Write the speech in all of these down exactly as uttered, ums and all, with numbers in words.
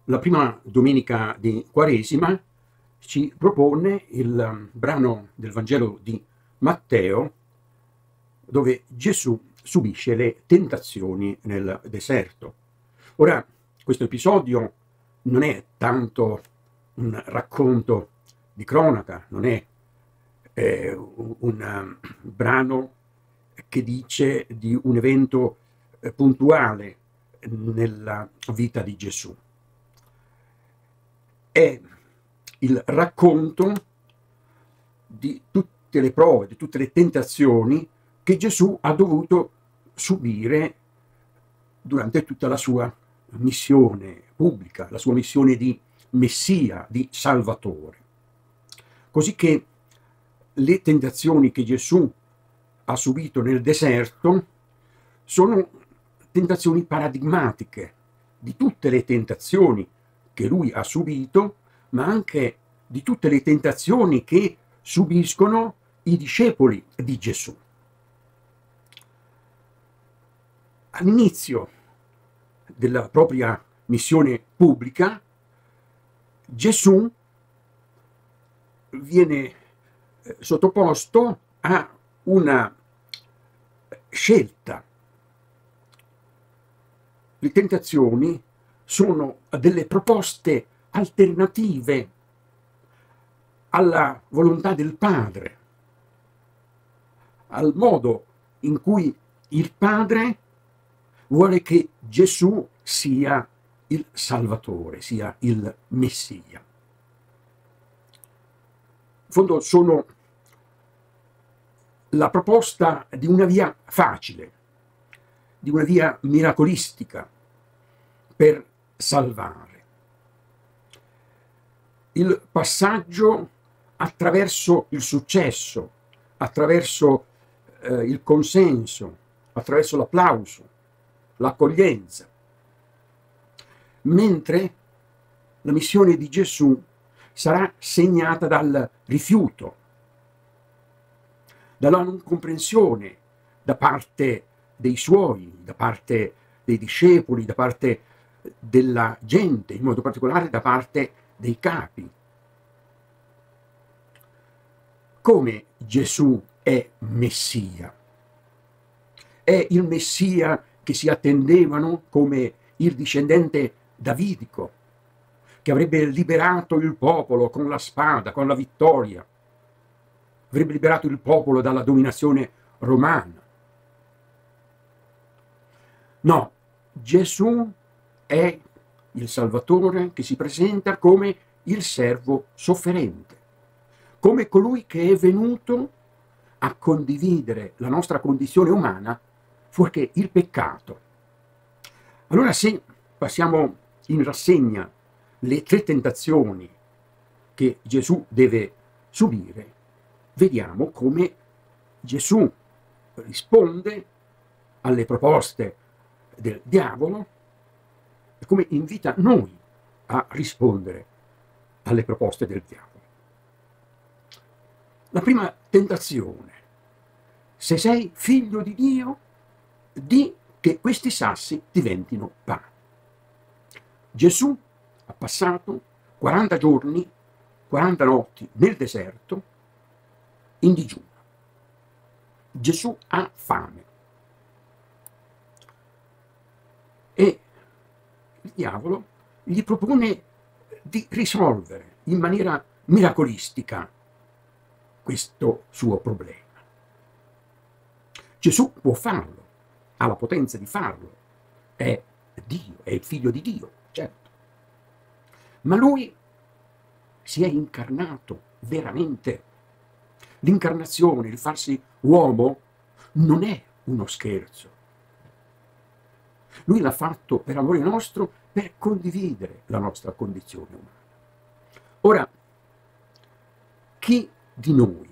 La prima domenica di Quaresima ci propone il um, brano del Vangelo di Matteo, dove Gesù subisce le tentazioni nel deserto. Ora, questo episodio non è tanto un racconto di cronaca, non è eh, un, un um, brano che dice di un evento eh, puntuale nella vita di Gesù. È il racconto di tutte le prove, di tutte le tentazioni che Gesù ha dovuto subire durante tutta la sua missione pubblica, la sua missione di Messia, di Salvatore. Così che le tentazioni che Gesù ha subito nel deserto sono tentazioni paradigmatiche di tutte le tentazioni che lui ha subito, ma anche di tutte le tentazioni che subiscono i discepoli di Gesù. All'inizio della propria missione pubblica, Gesù viene sottoposto a una scelta. Le tentazioni sono delle proposte alternative alla volontà del Padre, al modo in cui il Padre vuole che Gesù sia il Salvatore, sia il Messia. In fondo sono la proposta di una via facile, di una via miracolistica per salvare. Il passaggio attraverso il successo, attraverso eh, il consenso, attraverso l'applauso, l'accoglienza. Mentre la missione di Gesù sarà segnata dal rifiuto, dalla non comprensione da parte dei suoi, da parte dei discepoli, da parte della gente, in modo particolare da parte dei capi. Come Gesù è Messia? È il Messia che si attendevano come il discendente davidico, che avrebbe liberato il popolo con la spada, con la vittoria, avrebbe liberato il popolo dalla dominazione romana. No, Gesù è il Salvatore che si presenta come il servo sofferente, come colui che è venuto a condividere la nostra condizione umana fuorché il peccato. Allora, se passiamo in rassegna le tre tentazioni che Gesù deve subire, vediamo come Gesù risponde alle proposte del diavolo e come invita noi a rispondere alle proposte del diavolo. La prima tentazione: se sei figlio di Dio, di che questi sassi diventino pane. Gesù ha passato quaranta giorni, quaranta notti nel deserto in digiuno. Gesù ha fame. E il diavolo gli propone di risolvere in maniera miracolistica questo suo problema. Gesù può farlo, ha la potenza di farlo, è Dio, è il figlio di Dio, certo. Ma lui si è incarnato veramente. L'incarnazione, il farsi uomo, non è uno scherzo. Lui l'ha fatto per amore nostro, per condividere la nostra condizione umana. Ora, chi di noi,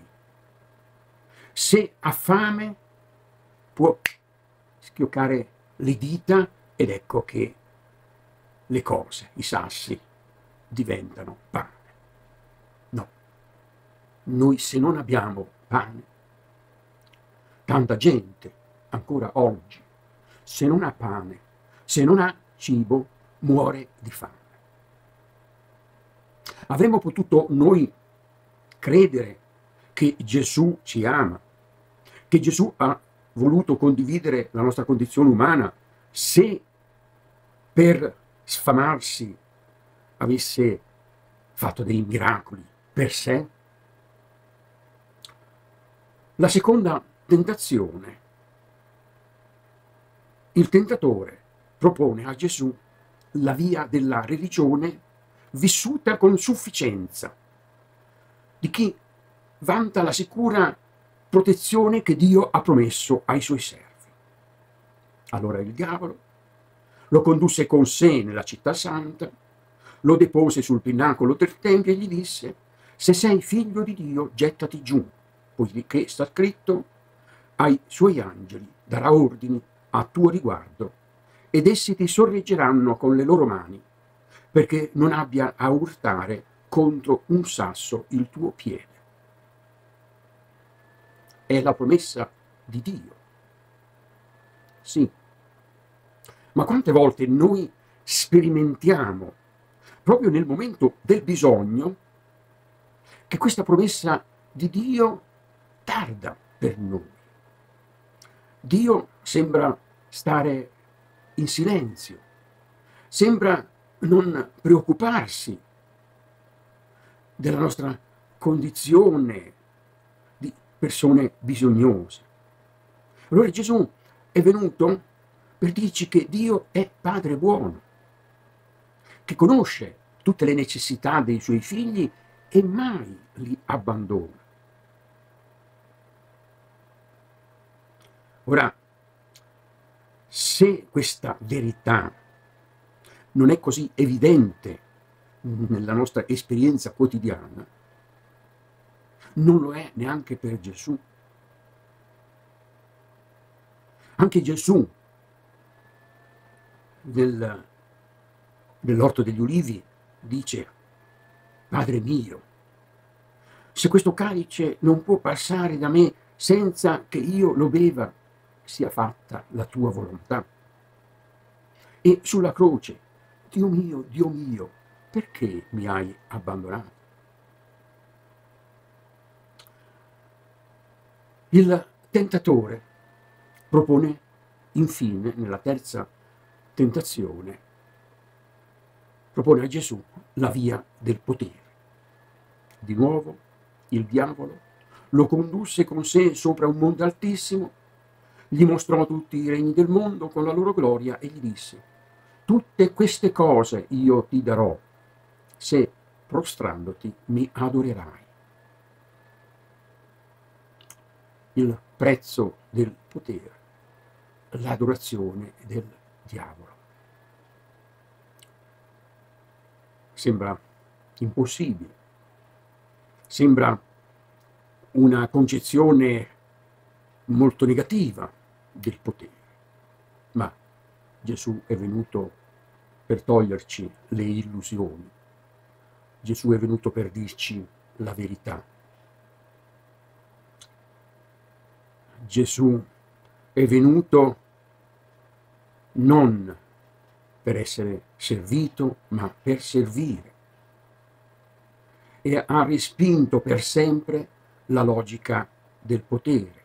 se ha fame, può schioccare le dita ed ecco che le cose, i sassi, diventano pane? No. Noi, se non abbiamo pane, tanta gente ancora oggi, se non ha pane, se non ha cibo, muore di fame. Avremmo potuto noi credere che Gesù ci ama, che Gesù ha voluto condividere la nostra condizione umana se per sfamarsi avesse fatto dei miracoli per sé? La seconda tentazione. Il tentatore propone a Gesù la via della religione vissuta con sufficienza, di chi vanta la sicura protezione che Dio ha promesso ai suoi servi. Allora il diavolo lo condusse con sé nella città santa, lo depose sul pinnacolo del tempio e gli disse: se sei figlio di Dio, gettati giù, poiché sta scritto: ai suoi angeli darà ordini a tuo riguardo, ed essi ti sorreggeranno con le loro mani, perché non abbia a urtare contro un sasso il tuo piede. È la promessa di Dio. Sì. Ma quante volte noi sperimentiamo, proprio nel momento del bisogno, che questa promessa di Dio tarda per noi. Dio sembra stare in silenzio, sembra non preoccuparsi della nostra condizione di persone bisognose. Allora Gesù è venuto per dirci che Dio è Padre buono, che conosce tutte le necessità dei suoi figli e mai li abbandona. Ora, se questa verità non è così evidente nella nostra esperienza quotidiana, non lo è neanche per Gesù. Anche Gesù, nel, nell'Orto degli Ulivi, dice: Padre mio, se questo calice non può passare da me senza che io lo beva, sia fatta la tua volontà. E sulla croce: Dio mio, Dio mio, perché mi hai abbandonato? Il tentatore propone infine, nella terza tentazione, propone a Gesù la via del potere. Di nuovo il diavolo lo condusse con sé sopra un monte altissimo, gli mostrò tutti i regni del mondo con la loro gloria e gli disse: tutte queste cose io ti darò se prostrandoti mi adorerai. Il prezzo del potere, l'adorazione del diavolo. Sembra impossibile, sembra una concezione molto negativa del potere, ma Gesù è venuto per toglierci le illusioni. Gesù è venuto per dirci la verità. Gesù è venuto non per essere servito, ma per servire. E ha respinto per sempre la logica del potere,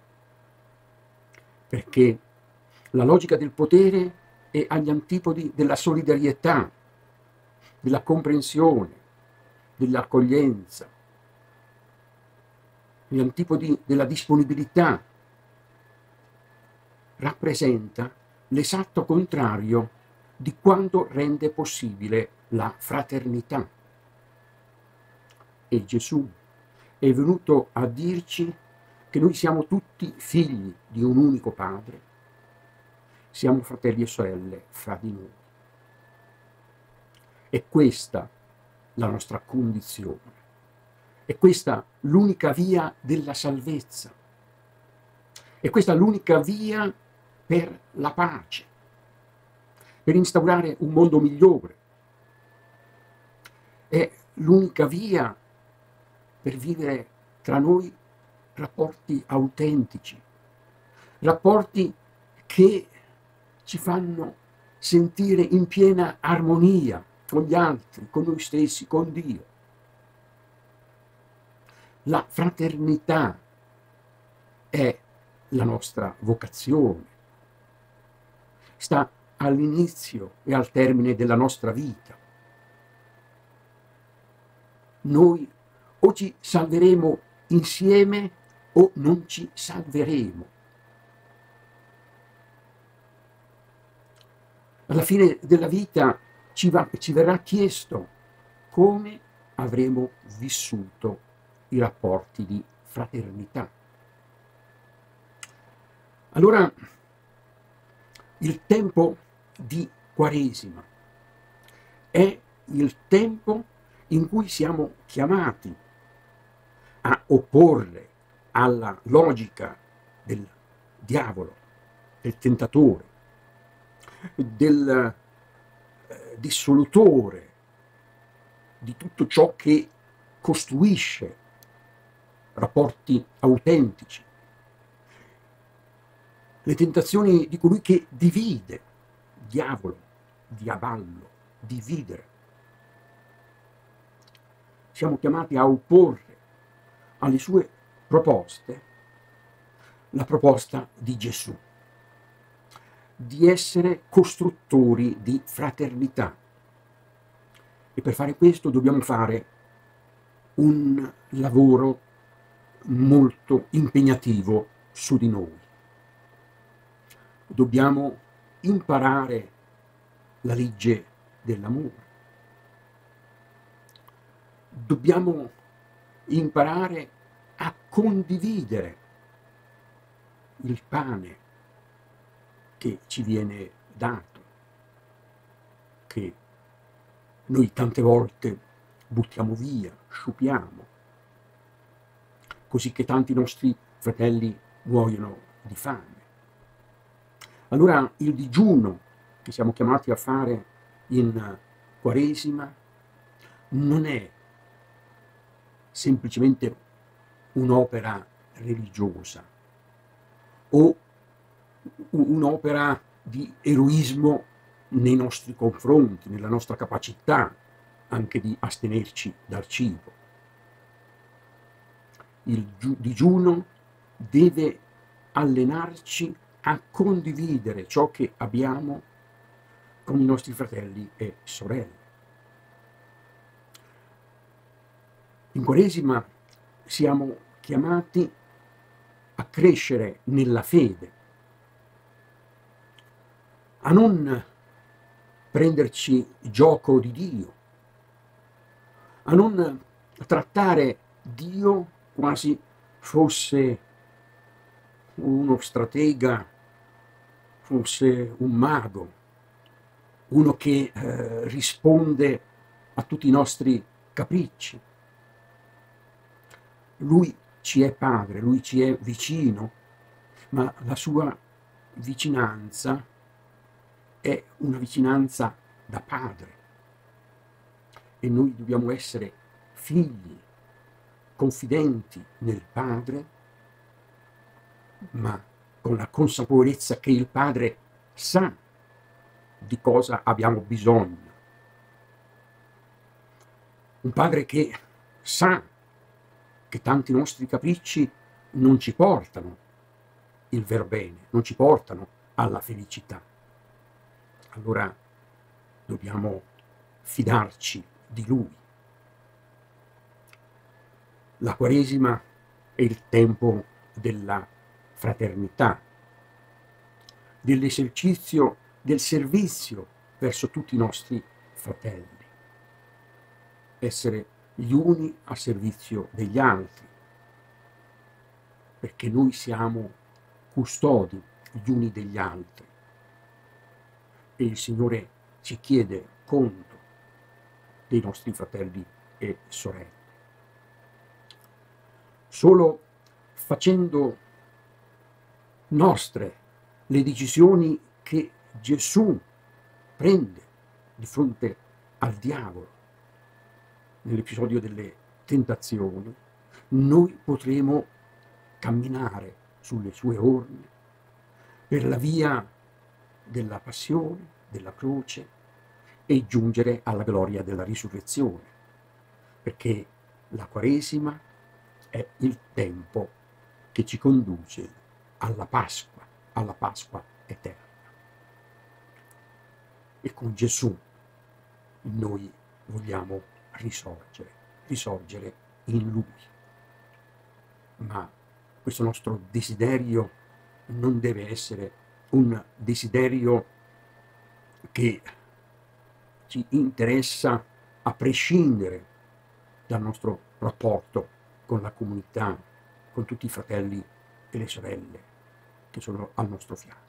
perché la logica del potere è agli antipodi della solidarietà, della comprensione, dell'accoglienza, agli antipodi della disponibilità. Rappresenta l'esatto contrario di quanto rende possibile la fraternità. E Gesù è venuto a dirci che noi siamo tutti figli di un unico Padre, siamo fratelli e sorelle fra di noi. È questa la nostra condizione, è questa l'unica via della salvezza, è questa l'unica via per la pace, per instaurare un mondo migliore, è l'unica via per vivere tra noi rapporti autentici, rapporti che ci fanno sentire in piena armonia con gli altri, con noi stessi, con Dio. La fraternità è la nostra vocazione, sta all'inizio e al termine della nostra vita. Noi o ci salveremo insieme o non ci salveremo. Alla fine della vita ci, va, ci verrà chiesto come avremo vissuto i rapporti di fraternità. Allora, il tempo di Quaresima è il tempo in cui siamo chiamati a opporre alla logica del diavolo, del tentatore, del eh, dissolutore, di tutto ciò che costruisce rapporti autentici, le tentazioni di colui che divide, diavolo, diaballo, dividere. Siamo chiamati a opporre alle sue proposte la proposta di Gesù, di essere costruttori di fraternità. E per fare questo dobbiamo fare un lavoro molto impegnativo su di noi. Dobbiamo imparare la legge dell'amore. Dobbiamo imparare a condividere il pane che ci viene dato, che noi tante volte buttiamo via, sciupiamo, così che tanti nostri fratelli muoiono di fame. Allora il digiuno che siamo chiamati a fare in Quaresima non è semplicemente un'opera religiosa o un'opera di eroismo nei nostri confronti, nella nostra capacità anche di astenerci dal cibo. Il digiuno deve allenarci a condividere ciò che abbiamo con i nostri fratelli e sorelle. In Quaresima siamo chiamati a crescere nella fede, a non prenderci gioco di Dio, a non trattare Dio quasi fosse uno stratega, fosse un mago, uno che eh, risponde a tutti i nostri capricci. Lui ci è padre, lui ci è vicino, ma la sua vicinanza è una vicinanza da padre. E noi dobbiamo essere figli, confidenti nel padre, ma con la consapevolezza che il padre sa di cosa abbiamo bisogno. Un padre che sa che tanti nostri capricci non ci portano il vero bene, non ci portano alla felicità. Allora dobbiamo fidarci di Lui. La Quaresima è il tempo della fraternità, dell'esercizio del servizio verso tutti i nostri fratelli. Essere gli uni a servizio degli altri, perché noi siamo custodi gli uni degli altri e il Signore ci chiede conto dei nostri fratelli e sorelle. Solo facendo nostre le decisioni che Gesù prende di fronte al diavolo nell'episodio delle tentazioni, noi potremo camminare sulle sue orme per la via della passione, della croce e giungere alla gloria della risurrezione, perché la Quaresima è il tempo che ci conduce alla Pasqua, alla Pasqua eterna. E con Gesù noi vogliamo risorgere, risorgere in Lui. Ma questo nostro desiderio non deve essere un desiderio che ci interessa a prescindere dal nostro rapporto con la comunità, con tutti i fratelli e le sorelle che sono al nostro fianco.